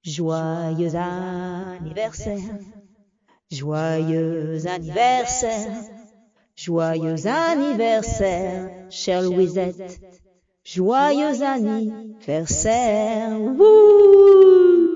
Joyeux anniversaire, joyeux anniversaire, joyeux anniversaire, chère Louisette, joyeux anniversaire. Wouh!